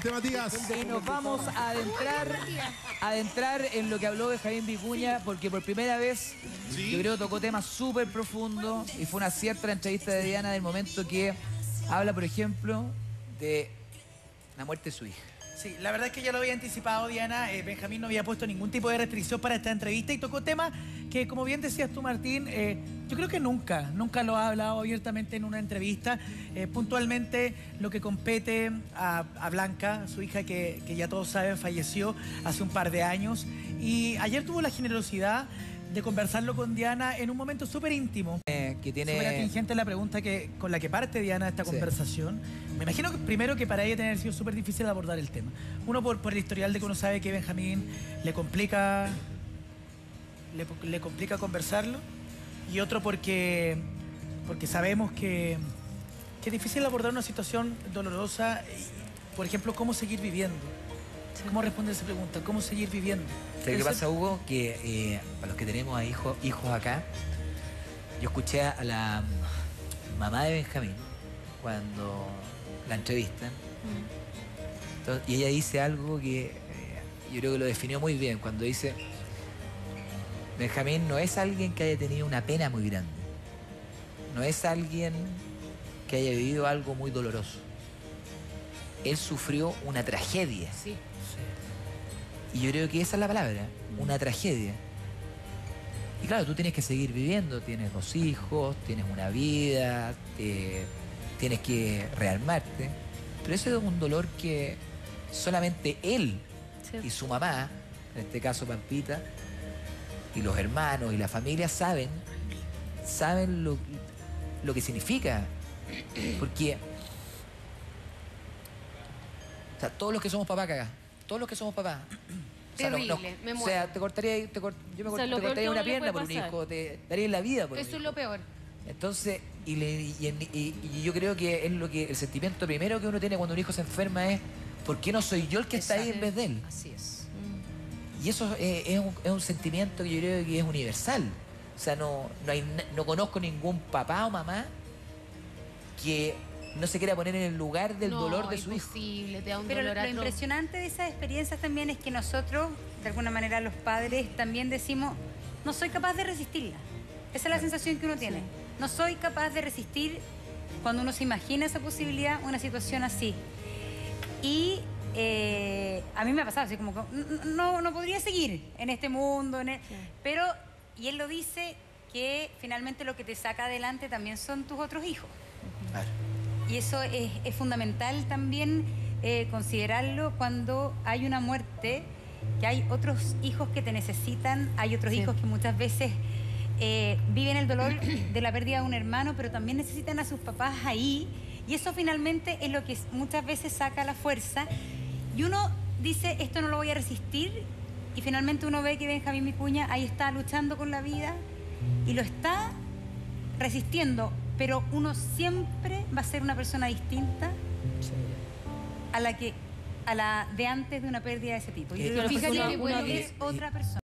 Adelante, Matías. Y nos vamos a adentrar en lo que habló Benjamín Vicuña, porque por primera vez yo creo que tocó temas súper profundos y fue una cierta la entrevista de Diana del momento que habla, por ejemplo, de la muerte de su hija. Sí, la verdad es que ya lo había anticipado, Diana. Benjamín no había puesto ningún tipo de restricción para esta entrevista y tocó temas que, como bien decías tú, Martín, yo creo que nunca lo ha hablado abiertamente en una entrevista. Puntualmente lo que compete a Blanca, su hija que ya todos saben falleció hace un par de años. Y ayer tuvo la generosidad de conversarlo con Diana en un momento súper íntimo. Que tiene... Súper atingente la pregunta con la que parte Diana esta conversación. Me imagino que primero que para ella tener sido súper difícil abordar el tema. Uno por el historial de que uno sabe que Benjamín le complica conversarlo. Y otro porque sabemos que es difícil abordar una situación dolorosa. Por ejemplo, cómo seguir viviendo. ¿Cómo responder esa pregunta? ¿Cómo seguir viviendo? ¿Sabes qué pasa, Hugo? Que para los que tenemos a hijos acá, yo escuché a la mamá de Benjamín cuando la entrevistan. Entonces, y ella dice algo que yo creo que lo definió muy bien, cuando dice: Benjamín no es alguien que haya tenido una pena muy grande, no es alguien que haya vivido algo muy doloroso. Él sufrió una tragedia. Sí. Y yo creo que esa es la palabra, una tragedia. Y claro, tú tienes que seguir viviendo, tienes 2 hijos, tienes una vida, tienes que rearmarte. Pero ese es un dolor que solamente él y su mamá, en este caso Pampita, y los hermanos y la familia saben lo que significa. Porque, o sea, todos los que somos papás acá, todos los que somos papás. Terrible, me muero. O sea, te cortaría una pierna por un hijo, te daría la vida por un hijo. Eso es lo peor. Entonces, y yo creo que es lo que el sentimiento primero que uno tiene cuando un hijo se enferma es: ¿por qué no soy yo el que está ahí en vez de él? Así es. Y eso es un sentimiento que yo creo que es universal. O sea, no conozco ningún papá o mamá que no se quiera poner en el lugar del dolor de su hijo. Te da un Pero dolor lo impresionante de esas experiencias también es que nosotros, de alguna manera los padres, también decimos: no soy capaz de resistirla. Esa es la sensación que uno tiene. No soy capaz de resistir cuando uno se imagina esa posibilidad, una situación así. Y a mí me ha pasado así como que no podría seguir en este mundo. Pero, y él lo dice, que finalmente lo que te saca adelante también son tus otros hijos. Claro. Y eso es fundamental también considerarlo cuando hay una muerte, que hay otros hijos que te necesitan, hay otros hijos que muchas veces viven el dolor de la pérdida de un hermano, pero también necesitan a sus papás ahí, y eso finalmente es lo que muchas veces saca la fuerza, y uno dice: esto no lo voy a resistir, y finalmente uno ve que Benjamín Vicuña ahí está luchando con la vida, y lo está resistiendo, pero uno siempre va a ser una persona distinta a la de antes de una pérdida de ese tipo. Y fíjate que uno es otra persona.